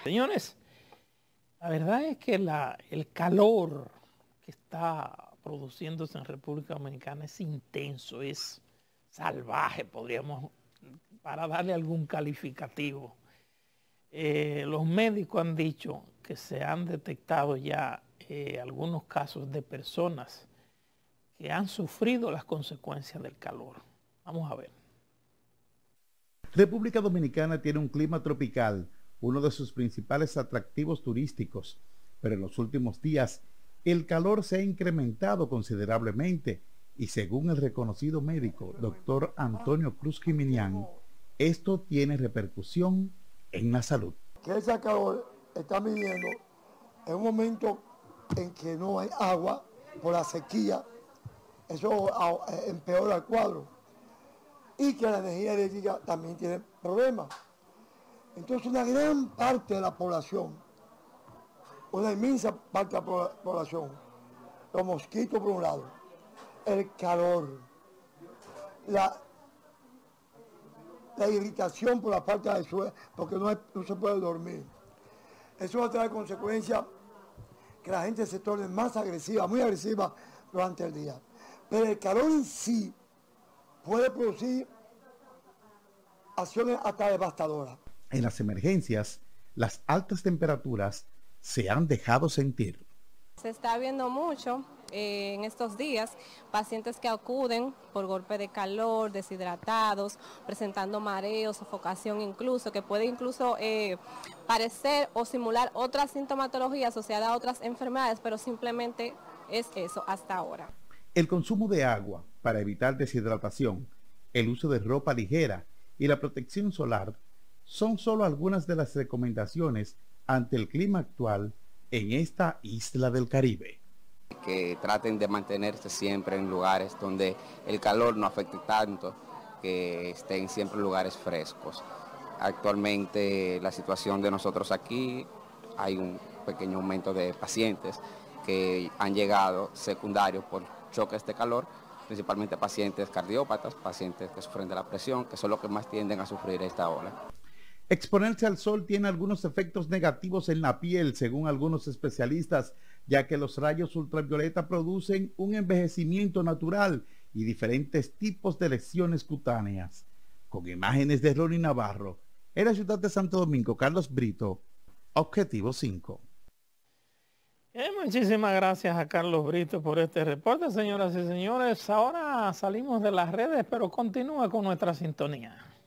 Señores, la verdad es que el calor que está produciéndose en República Dominicana es intenso, es salvaje, podríamos, para darle algún calificativo. Los médicos han dicho que se han detectado ya algunos casos de personas que han sufrido las consecuencias del calor. Vamos a ver. República Dominicana tiene un clima tropical, uno de sus principales atractivos turísticos, pero en los últimos días el calor se ha incrementado considerablemente y según el reconocido médico doctor Antonio Cruz Jiminián, esto tiene repercusión en la salud. Que ese calor está viviendo en un momento en que no hay agua por la sequía, eso empeora el cuadro, y que la energía eléctrica también tiene problemas. Entonces una gran parte de la población, una inmensa parte de la población, los mosquitos por un lado, el calor, la irritación por la falta de sueño, porque no se puede dormir. Eso va a traer consecuencia que la gente se torne más agresiva, muy agresiva durante el día. Pero el calor en sí puede producir acciones hasta devastadoras. En las emergencias, las altas temperaturas se han dejado sentir. Se está viendo mucho en estos días pacientes que acuden por golpe de calor, deshidratados, presentando mareos, sofocación incluso, que puede incluso parecer o simular otra sintomatología asociada a otras enfermedades, pero simplemente es eso hasta ahora. El consumo de agua para evitar deshidratación, el uso de ropa ligera y la protección solar son solo algunas de las recomendaciones ante el clima actual en esta isla del Caribe. Que traten de mantenerse siempre en lugares donde el calor no afecte tanto, que estén siempre en lugares frescos. Actualmente la situación de nosotros aquí, hay un pequeño aumento de pacientes que han llegado secundarios por choques de calor, principalmente pacientes cardiópatas, pacientes que sufren de la presión, que son los que más tienden a sufrir esta ola. Exponerse al sol tiene algunos efectos negativos en la piel, según algunos especialistas, ya que los rayos ultravioleta producen un envejecimiento natural y diferentes tipos de lesiones cutáneas. Con imágenes de Ronnie Navarro, en la ciudad de Santo Domingo, Carlos Brito, Objetivo 5. Muchísimas gracias a Carlos Brito por este reporte, señoras y señores. Ahora salimos de las redes, pero continúa con nuestra sintonía.